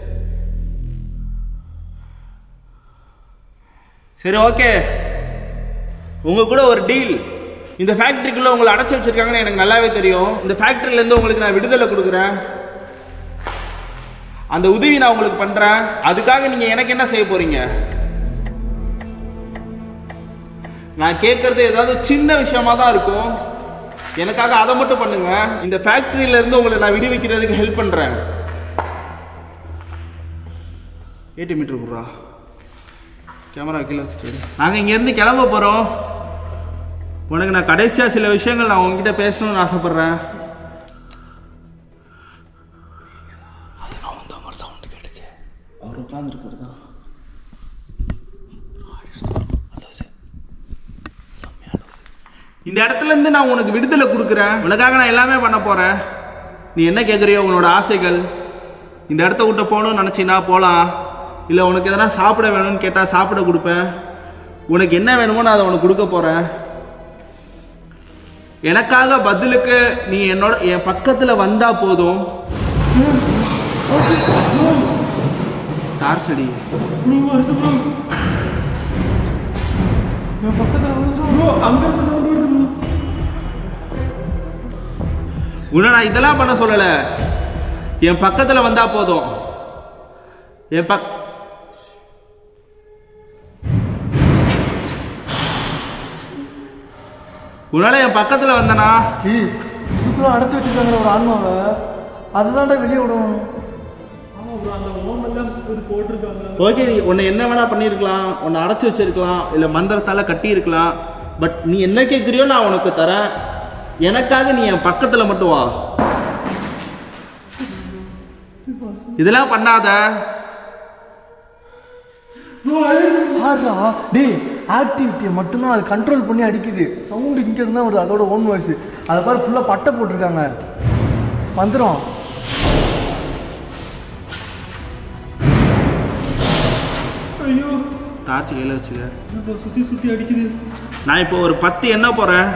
சரி ஓகே, உங்கள் கூட ஒரு டீல். இந்த ஃபேக்ட்ரிக்குள்ளே உங்களை அடைச்சி வச்சுருக்காங்கன்னு எனக்கு நல்லாவே தெரியும். இந்த ஃபேக்ட்ரியிலேருந்து உங்களுக்கு நான் விடுதலை கொடுக்குறேன். அந்த உதவி நான் உங்களுக்கு பண்ணுறேன். அதுக்காக நீங்கள் எனக்கு என்ன செய்ய போகிறீங்க? நான் கேட்கறது ஏதாவது சின்ன விஷயமா தான் இருக்கும். எனக்காக அதை மட்டும் பண்ணுங்க. இந்த ஃபேக்டரியில இருந்து உங்களை நான் விடுவிக்கிறதுக்கு ஹெல்ப் பண்றேன். எட்டு மீட்டர் குறா கேமரா கீழே வச்சுட்டு நாங்கள் இங்கேருந்து கிளம்ப போகிறோம். உனக்கு நான் கடைசியாக சில விஷயங்கள் நான் உங்ககிட்ட பேசணும்னு ஆசைப்பட்றேன். அவர் உட்காந்துருக்கிறது தான். இந்த இடத்துல இருந்து நான் உனக்கு விடுதலை கொடுக்குறேன். உனக்காக நான் எல்லாமே பண்ண போறேன். நீ என்ன கேட்குறியோ உன்னோட ஆசைகள். இந்த இடத்த விட்டு போகணும்னு நினச்சின்னா போகலாம். இல்லை உனக்கு எதனா சாப்பிட வேணும்னு கேட்டால் சாப்பிட கொடுப்பேன். உனக்கு என்ன வேணுமோ நான் அதை உனக்கு கொடுக்க போகிறேன். எனக்காக பதிலுக்கு நீ என்னோட என் பக்கத்தில் வந்தால் போதும். டார்ச்சடி உன்னை நான் இதெல்லாம் பண்ண சொல்லல. என் பக்கத்துல வந்தா போதும். என் பக் உன்னால என் பக்கத்துல வந்தனா இதுக்குள்ள அடைச்சு வச்சிருக்காங்க ஒரு ஆன்மாவை. அதுதான்டா வெளியே விடணும். ஓகே, நீ உன்னை என்ன வேணா பண்ணியிருக்கலாம். உன்னை அடைச்சி வச்சிருக்கலாம், இல்லை மந்திரத்தால கட்டி இருக்கலாம். பட் நீ என்ன கேட்குறியோ நான் உனக்கு தரேன். எனக்காக நீ என் பக்கத்துல மட்டும் வா. இதெல்லாம் பண்ணாத. டேய், ஆக்டிவிட்டியை மட்டும்தான் அது கண்ட்ரோல் பண்ணி அடிக்குது. சவுண்டு இங்கே இருந்தால் வருது, அதோட ஓன் வாய்ஸ். அதை பாரு ஃபுல்லாக பட்டை போட்டிருக்காங்க. வந்துடும். ஐயோ, டார்ச் கையில் வச்சுக்க. சுற்றி சுற்றி அடிக்குது. நான் இப்போ ஒரு பத்து எண்ண போகிறேன்.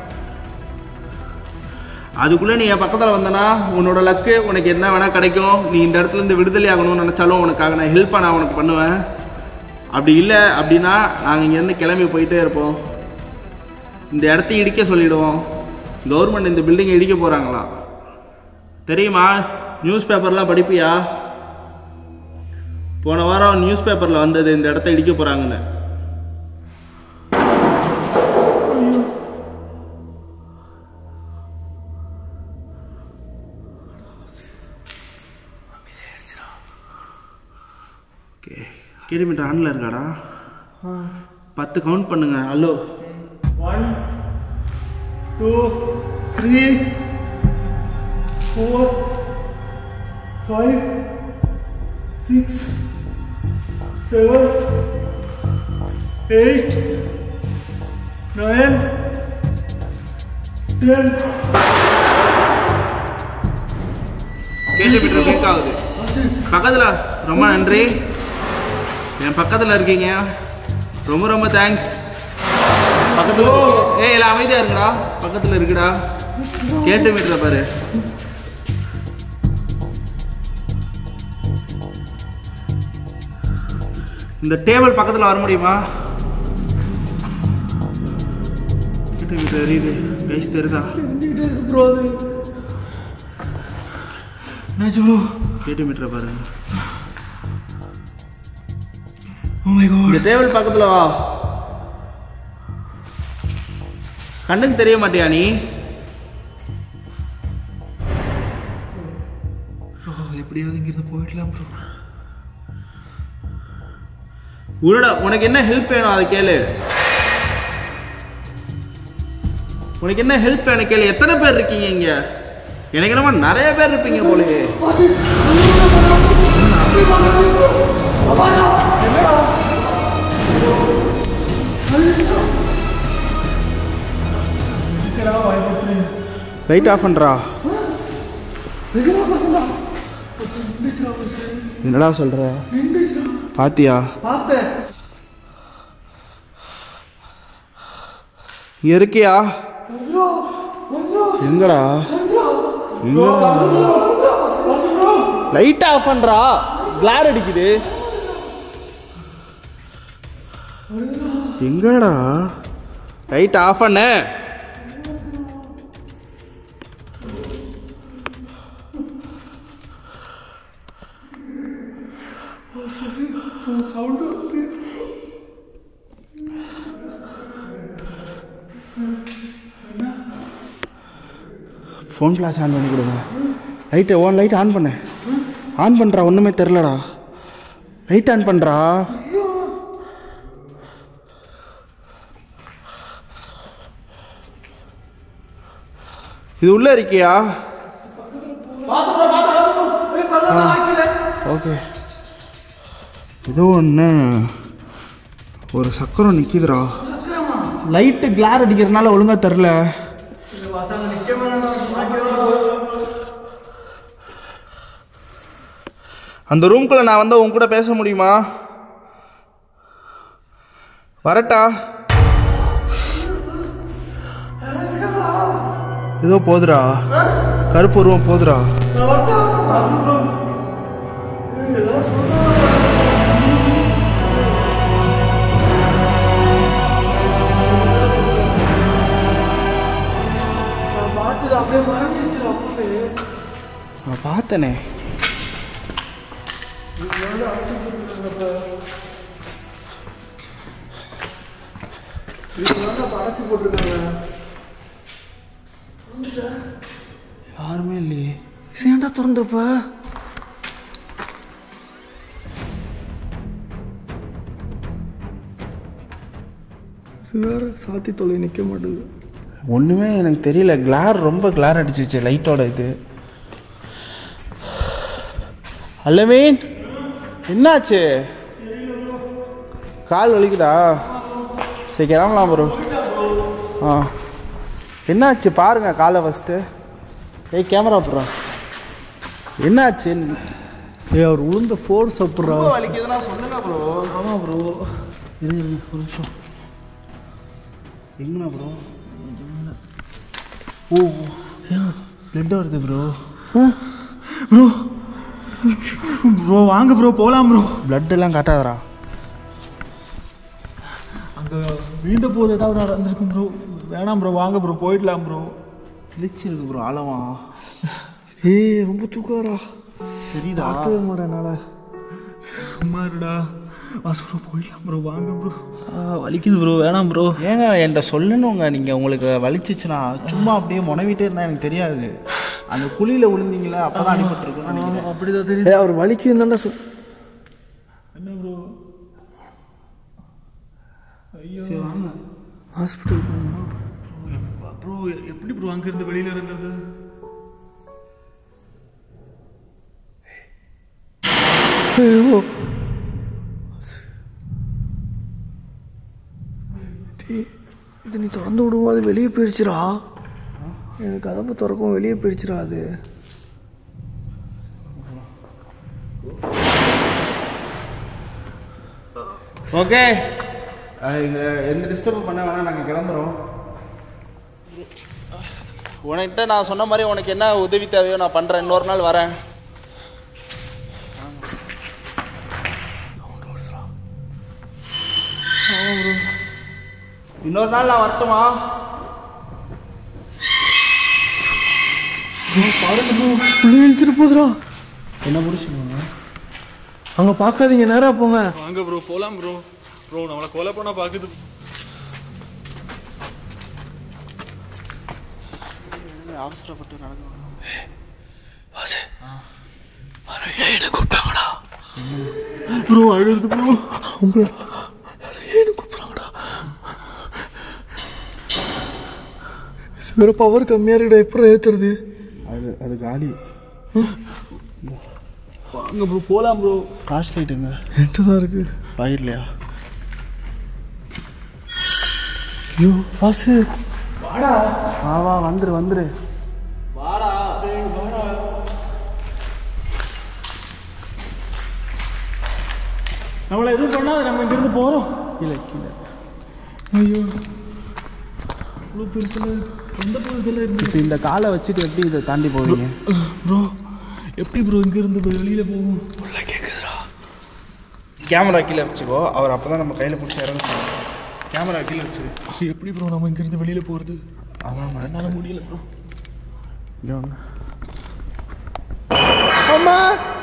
அதுக்குள்ளே நீ என் பக்கத்தில் வந்தனா உன்னோட லக்கு உனக்கு என்ன வேணால் கிடைக்கும். நீ இந்த இடத்துல இருந்து விடுதலை ஆகணும்னு நினச்சாலும் உனக்காக நான் ஹெல்ப் நான் உனக்கு பண்ணுவேன். அப்படி இல்லை அப்படின்னா நாங்கள் இங்கேருந்து கிளம்பி போயிட்டே இருப்போம். இந்த இடத்தையும் இடிக்க சொல்லிவிடுவோம். கவர்மெண்ட் இந்த பில்டிங்கை இடிக்க போகிறாங்களா தெரியுமா? நியூஸ் பேப்பர்லாம் படிப்பியா? போன வாரம் நியூஸ் பேப்பரில் வந்தது இந்த இடத்த இடிக்க போகிறாங்கன்னு. கிலோமீட்டர் ஆன்ல இருக்காடா. பத்து கவுண்ட் பண்ணுங்க. Hello, one two three four five six seven eight nine ten. Kilometre break ஆகுது பக்கத்தில். ரொம்ப நன்றி, என் பக்கத்தில் இருக்கீங்க. ரொம்ப ரொம்ப தேங்க்ஸ். பக்கத்தில் ஏ எல்லாம் அமைதியாக இருக்குடா. பக்கத்தில் இருக்குடா. கேட்டு மீட்டரை பாரு. இந்த டேபிள் பக்கத்தில் வர முடியுமா? கேட்டு மீட்டர் எரியுது. கைஸ் தெரியுதா? தெரிஞ்சுக்கிட்டே இருக்கு ப்ரோ. அது என்னாச்சு ப்ரோ? எட்டு மீட்டரை பாருங்க. Oh my god. இந்த டேபிள் பக்கத்தில் வா. கண்ணுக்கு தெரிய மாட்டியா நீ? ப்ரோ எப்படியாவது இங்கிருந்து போயிடலாம் ப்ரோ. உடா உனக்கு என்ன ஹெல்ப் வேணும் அதை கேளு. உனக்கு என்ன ஹெல்ப் வேணும் கேளு. எத்தனை பேர் இருக்கீங்க இங்க? எனக்கு என்னமா நிறைய பேர் இருப்பீங்க போலயே. லைட் ஆஃப் பண்றா. என்னடா சொல்ற? பாத்தியா? பார்த்தேன். இருக்கியா? எங்கடா? எங்கடா? லைட் ஆஃப் பண்றா. கிளார் அடிக்குது. எங்கடா? லைட் ஆஃப் பண்ண. ஃபோன் ஃப்ளாஷ் ஆன் பண்ணி கொடுங்க. லைட்டை ஓன் லைட் ஆன் பண்ண. ஆன் பண்ணுறா. ஒன்றுமே தெரிலடா. லைட் ஆன் பண்ணுறா. இது உள்ளே இருக்கியா? ஓகே. ஏதோ ஒன்று ஒரு சக்கரம் நிற்கிதுரா. லைட்டு கிளார் அடிக்கிறதுனால ஒழுங்காக தெரில. அந்த ரூம்குள்ளே நான் வந்து உன் கூட பேச முடியுமா? வரட்டா? ஏதோ போதுரா. கருப்பு உருவம் போதுரா. நான் பார்த்தனே. அடைச்சு போட்டிருக்காங்க. யாருமே இல்லையே. சேண்டா திறந்தப்ப வேற சாத்தி தொலை நிற்க மாட்டேங்குது. ஒன்றுமே எனக்கு தெரியல. கிளார் ரொம்ப கிளார் அடிச்சிச்சு லைட்டோட இது. அல்லமீன் என்னாச்சு? கால் வலிக்குதா? சரி கிளம்பலாம் ப்ரோ. ஆ என்னாச்சு பாருங்க காலை ஃபஸ்ட்டு. ஏய் கேமரா போடுறா. என்னாச்சு? ஏய் அவர் உளுந்த ஃபோர்ஸ் சாப்பிட்றா. வலிக்குதுன்னா சொல்லுங்க ப்ரோ. ஆமாம் ப்ரோ. இருங்க இருங்க ஒரு நிமிஷம். எங்கண்ணா ப்ரோ? ஓ பிளட் வருது ப்ரோ. ப்ரோ ப்ரோ வாங்க ப்ரோ போகலாம் ப்ரோ. பிளட் எல்லாம் காட்டாதரா. அங்கே வீண்ட போது ஏதாவது நடந்திருக்கும் ப்ரோ. வேணாம் ப்ரோ வாங்க ப்ரோ போயிடலாம் ப்ரோ. கிழிச்சிருக்கு ப்ரோ ஆழமா. ஏய் ரொம்ப தூக்காரா. தெரியுதா? பார்க்கவே மாட்டேனால. சும்மா இருடா. வாசு ப்ரோ போயிடலாம் ப்ரோ வாங்க ப்ரோ. வலிக்குது ப்ரோ வேணாம் ப்ரோ. ஏங்க என்கிட்ட சொல்லணுங்க. நீங்கள் உங்களுக்கு வலிச்சிச்சுன்னா சும்மா அப்படியே முனவிட்டே இருந்தால் எனக்கு தெரியாது. அந்த குழியில் விழுந்தீங்களா அப்போ தான் அடிபட்டுருக்குன்னு அப்படி தான் தெரியுது. ஏய் அவர் வலிக்குதுன்னு சொல். என்ன ப்ரோ? ஐயோ வாங்க ஹாஸ்பிட்டல் போகணுமா ப்ரோ? எப்படி ப்ரோ அங்கேருந்து வெளியில் இறங்குறது? ஐயோ இது நீ திறந்து விடுவோம் அது வெளியே போயிடுச்சுரா. எனக்கு கதவை திறக்கும் வெளியே போயிடுச்சுரா அது. ஓகே இங்கே எந்த டிஸ்டர்ப் பண்ண வேணாம். நாங்கள் கிளம்புறோம். உனக்கிட்ட நான் சொன்ன மாதிரி உனக்கு என்ன உதவி தேவையோ நான் பண்ணுறேன். இன்னொரு நாள் வரேன். இன்னொரு நாள் நான் வரட்டுமா? பாருங்க உள்ள இழுத்துட்டு போதுரா. என்ன முடிச்சுக்கோங்க. அங்கே பார்க்காதீங்க, நேராக போங்க. வாங்க ப்ரோ போகலாம் ப்ரோ. ப்ரோ நம்மளை கொலை பண்ண பார்க்குது. அவசரப்பட்டு நடந்து கூப்பிட்டாங்கடா ப்ரோ. அழுது ப்ரோ. உங்களை கூப்பிட்றாங்கடா. வேற பவர் கம்மியாக இருக்குடா, எப்போ ஏற்றுறது? அது அது காலி. வாங்க ப்ரோ போகலாம் ப்ரோ. காசு லைட்டுங்க என்கிட்ட தான் இருக்கு. பாக்கெட்லையா? ஐயோ பாசு, வா வா வந்துரு வந்துரு. வாடா வாடா. நம்மளை எதுவும் பண்ணாது, நம்ம இங்கிருந்து போகிறோம். கீழே கீழே. ஐயோ இவ்வளோ பெருசில் எந்த பகுதியில் இருந்து இப்போ இந்த காலை வச்சுட்டு எப்படி இதை தாண்டி போவீங்க ப்ரோ? எப்படி ப்ரோ இங்கேருந்து வெளியில் போகும்? உள்ள கேட்குதுடா. கேமரா கீழே வச்சுக்கோ. அவர் அப்போ தான் நம்ம கையில் பிடிச்சி இறங்க. கேமரா கீழே வச்சு. எப்படி ப்ரோ நம்ம இங்கேருந்து வெளியில் போகிறது? அதான் என்னால் முடியல ப்ரோ. இங்கே வாங்க. அம்மா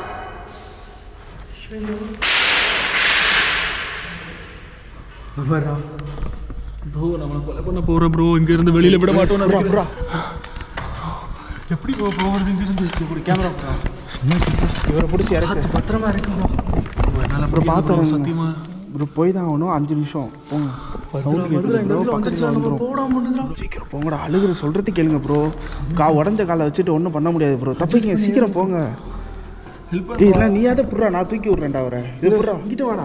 ப்ரோ நம்மளை கொலை பண்ண போகிறோம் ப்ரோ. இங்கேருந்து வெளியில் விட மாட்டோம். ப்ரோ எப்படி ப்ரோ போகிறது இங்கேருந்து? இப்படி கேமரா ப்ரோ இவரை பிடிச்சி இறக்கு. பத்திரமா இருக்கு ப்ரோ. என்னால் ப்ரோ பார்த்து சத்தியமாக ப்ரோ போய் தான் ஆகணும். அஞ்சு நிமிஷம் போங்க. சவுண்ட் கேட்குது ப்ரோ. பக்கத்தில் வந்துடும். சீக்கிரம் போங்கடா. அழுகுற சொல்கிறது கேளுங்க ப்ரோ. கா உடஞ்ச காலை வச்சுட்டு ஒன்றும் பண்ண முடியாது ப்ரோ. தப்பிங்க, சீக்கிரம் போங்க. இதெல்லாம் நீயாவது புட்றா, நான் தூக்கி விட்றேன்டா அவரை. இது புட்றா, இங்கிட்டு வாடா.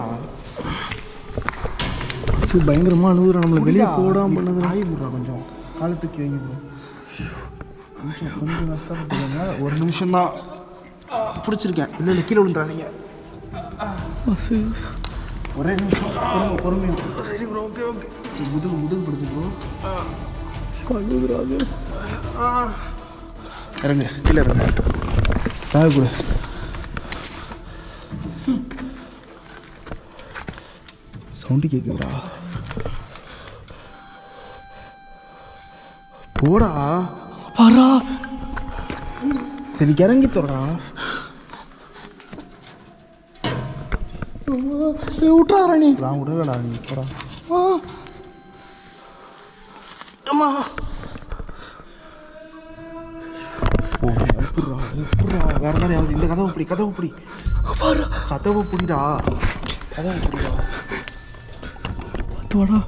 பயங்கரமாக அழுகுறோம். நம்மளை வெளியே போடாமல் பண்ணது. ஆகி விட்றா கொஞ்சம். காலை தூக்கி வைங்க ப்ரோ. கொஞ்சம் கொஞ்சம் கஷ்டப்பட்டுக்கோங்க. ஒரு நிமிஷம் தான் பிடிச்சிருக்கேன். இல்லை இல்லை கீழே விழுந்துடாதீங்க. ஒரே நிமிஷம் பொறுமை பொறுமையாக. சரி ப்ரோ. Okay okay. முதுகு முதுகு படுத்து ப்ரோ. அழுகுறாங்க. இறங்க, கீழே இறங்க. தாய கூட சவுண்டு கேட்குதுடா. போடா பாரா. சரி இறங்கி தோடா. விட்றாரா நீ? நான் விடவேடா நீ போடா. அம்மா ஓ எப்படா எப்படா வேற மாதிரி ஆகுது. இந்த கதவை பிடி, கதவை பிடி, கதவை பிடிடா, கதவை பிடிடா. தோடா.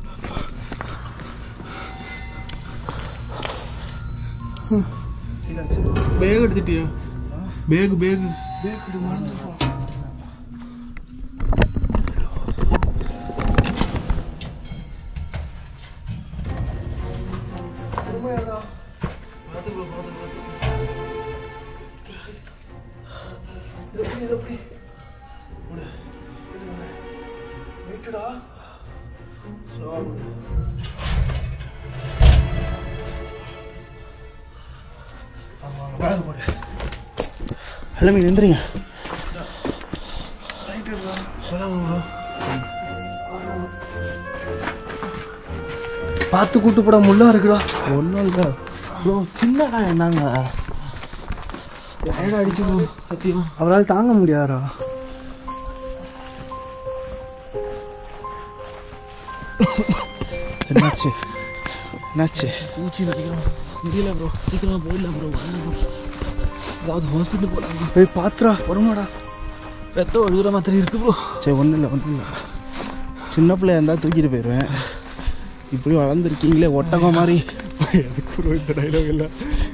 பேக் எடுத்துட்டியா? பேகு பேகு பேக் மறந்துடும். எல்லாமே நின்றுங்க. பார்த்து கூட்டு போட முள்ளா இருக்குடா. ஒன்றும் இல்லை ப்ரோ, சின்ன காயம் தாங்க. டயர்ட் அடிச்சு ப்ரோ சத்தியமா. அவரால் தாங்க முடியாதா? என்னாச்சு என்னாச்சு? பூச்சி நினைக்கிறோம். முடியல ப்ரோ, சீக்கிரமாக போயிடலாம் ப்ரோ. வாங்க ப்ரோ, ஏதாவது ஹாஸ்பிட்டல் போகலாம். போய் பாத்துரா. வருமாடா. ரத்தம் அழுகுற மாதிரி இருக்கு ப்ரோ. சரி ஒன்றும் இல்லை ஒன்றும் இல்லை. சின்ன பிள்ளையா இருந்தால் தூக்கிட்டு போயிடுவேன். இப்படி வளர்ந்துருக்கீங்களே ஒட்டகம் மாதிரி. எதுக்கு ப்ரோ இந்த டைலாக் இல்லை?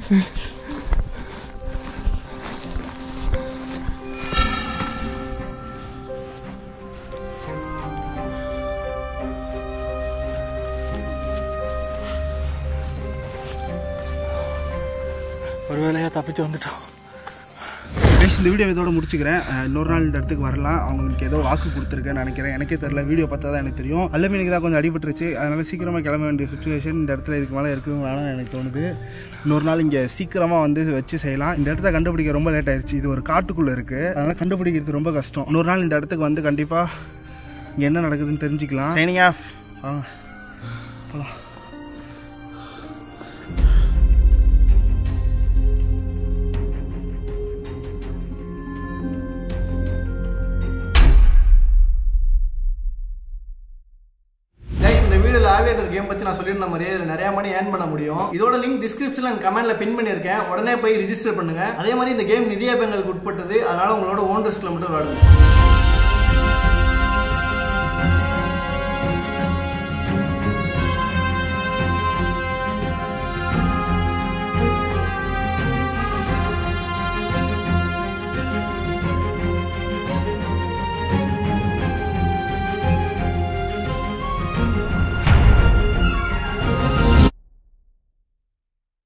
ஒரு வேலையாக தப்பிச்சு வந்துட்டோம். கைஸ், இந்த வீடியோ இதோட முடிச்சுக்கிறேன். இன்னொரு நாள் இந்த இடத்துக்கு வரலாம். அவங்களுக்கு ஏதோ வாக்கு கொடுத்துருக்கேன்னு நினைக்கிறேன். எனக்கே தெரியல, வீடியோ பார்த்தா தான் எனக்கு தெரியும். எல்லாமே எனக்கு தான் கொஞ்சம் அடிபட்டுருச்சு. அதனால் சீக்கிரமாக கிளம்ப வேண்டிய சுச்சுவேஷன். இந்த இடத்துல இதுக்கு மேலே இருக்குங்களான்னு எனக்கு தோணுது. இன்னொரு நாள் இங்கே சீக்கிரமாக வந்து வச்சு செய்யலாம். இந்த இடத்த கண்டுபிடிக்க ரொம்ப லேட் ஆயிடுச்சு. இது ஒரு காட்டுக்குள்ளே இருக்குது, அதனால் கண்டுபிடிக்கிறது ரொம்ப கஷ்டம். இன்னொரு நாள் இந்த இடத்துக்கு வந்து கண்டிப்பாக இங்கே என்ன நடக்குதுன்னு தெரிஞ்சுக்கலாம். ட்ரைனிங் ஆஃப் வாங்க போகலாம். ஆவியேட்டர் கேம் பத்தி நான் சொல்லியிருந்த மாதிரி இதுல நிறைய மணி ஏர்ன் பண்ண முடியும். இதோட லிங்க் டிஸ்கிரிப்ஷன்ல அண்ட் கமெண்ட்ல பின் பண்ணியிருக்கேன். உடனே போய் ரிஜிஸ்டர் பண்ணுங்க. அதே மாதிரி இந்த கேம் நிதிய பேங்களுக்கு உட்பட்டது, அதனால உங்களோட ஓன் ரிஸ்க்ல மட்டும் விளையாடுங்க.